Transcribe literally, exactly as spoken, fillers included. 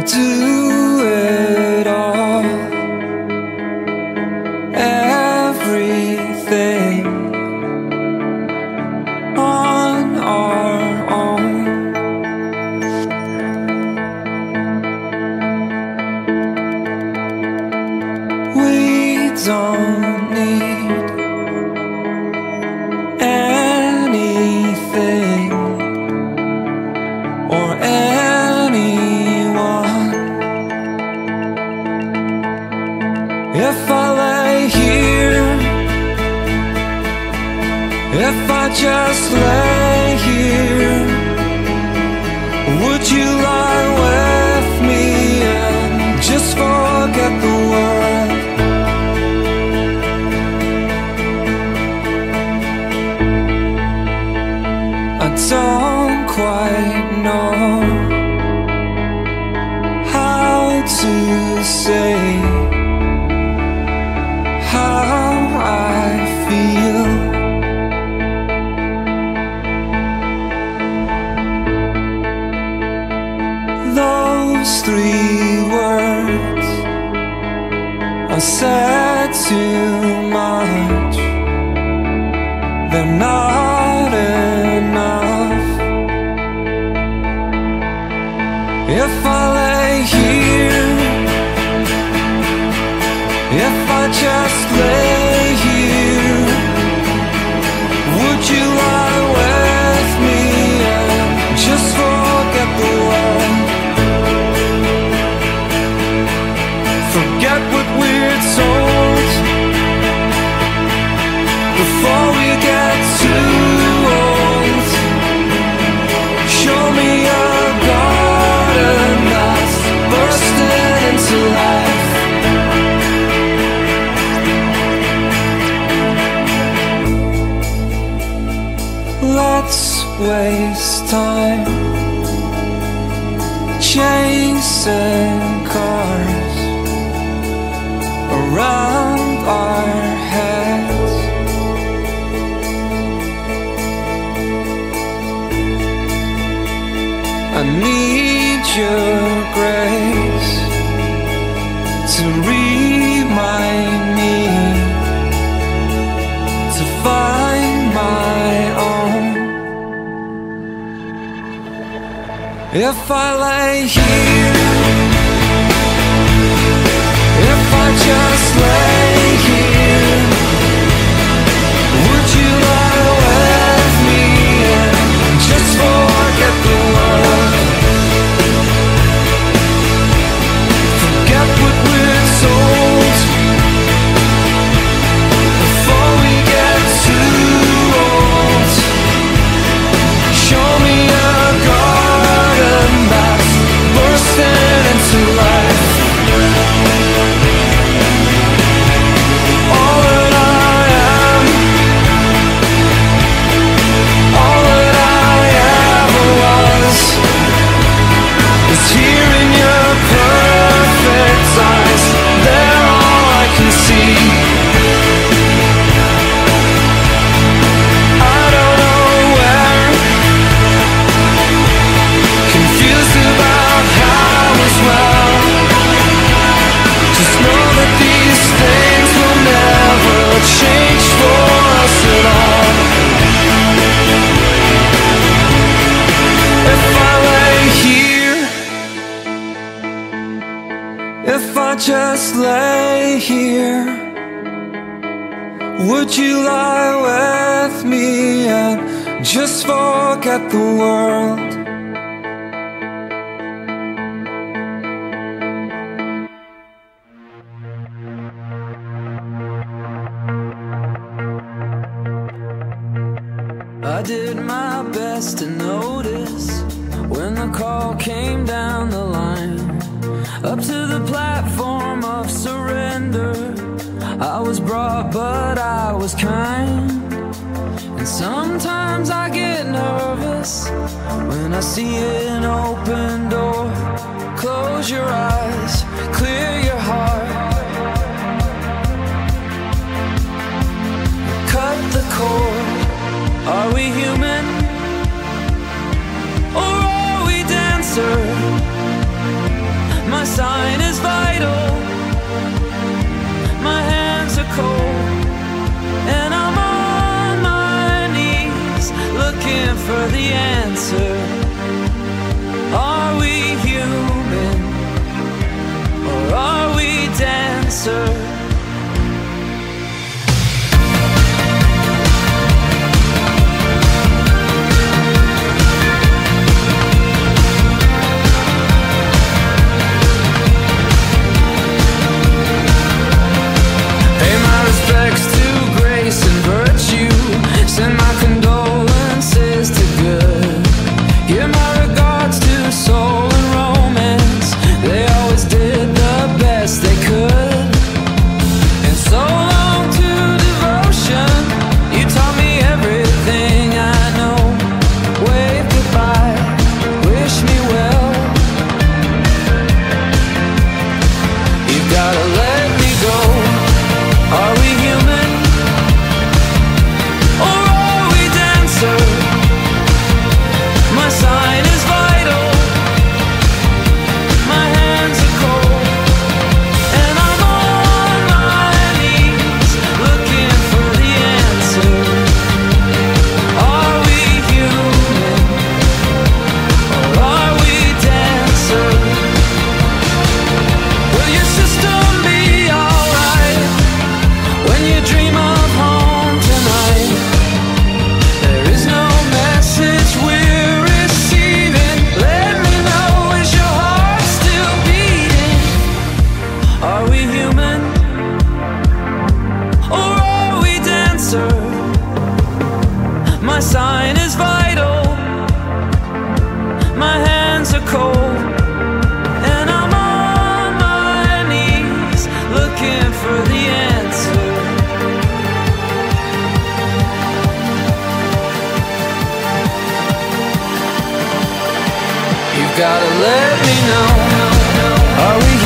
We'll do it all, everything on our own. We don't need anything or anyone. If I lay here, if I just lay here, would you lie with me and just forget the world? I don't quite know how to say how I feel. Those three words are said too much. They're not enough. If I lay here, if I just lay here, would you lie with me and just forget the world? Forget what we're told before we get too old. Show me a garden that's bursting into life. Let's waste time chasing cars around our heads. I need your grace to remind me to find my own. If I lay here, if I just lay here, would you lie with me and just forget the world? Forget what we're told before we get too old. Show me a garden that's bursting into life. All that I am, all that I ever was, is here in your perfect eyes. They're all I can see. I don't know where, confused about how as well. Just know that these things will never change for us at all. If I lay here, if I just lay here, would you lie with me and just forget the world? I did my best to notice when the call came down the line, up to the platform of surrender. I was brought, but I was kind. And sometimes I get nervous when I see an open door. Close your eyes, clear your heart, cut the cord. Are we human, or are we dancer? for the answer. Are we human, or are we dancer? Respects to grace and virtue. Send my condolences to good. Give my regards to soul and romance. They always did the best they could. And so long to devotion. You taught me everything I know. Wave goodbye, wish me well. You've gotta let me go. Are we human, or are we dancer? My sign is vital, my hands are cold, and I'm on my knees looking for the answer. Are we human, or are we dancer? Will your system be alright when you dream of home tonight? There is no message we're receiving. Let me know, is your heart still beating? Are we human, or are we dancer? My sign is vital, my hands are cold, and I'm on my knees looking for the answer. You've gotta let me know. Are we